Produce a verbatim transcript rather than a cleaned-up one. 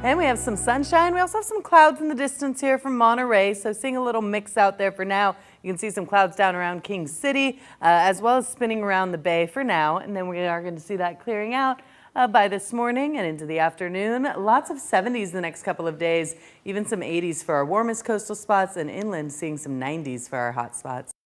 And we have some sunshine. We also have some clouds in the distance here from Monterey, so seeing a little mix out there for now. You can see some clouds down around King City, uh, as well as spinning around the bay for now. And then we are going to see that clearing out uh, by this morning and into the afternoon. Lots of seventies the next couple of days, even some eighties for our warmest coastal spots, and inland seeing some nineties for our hot spots.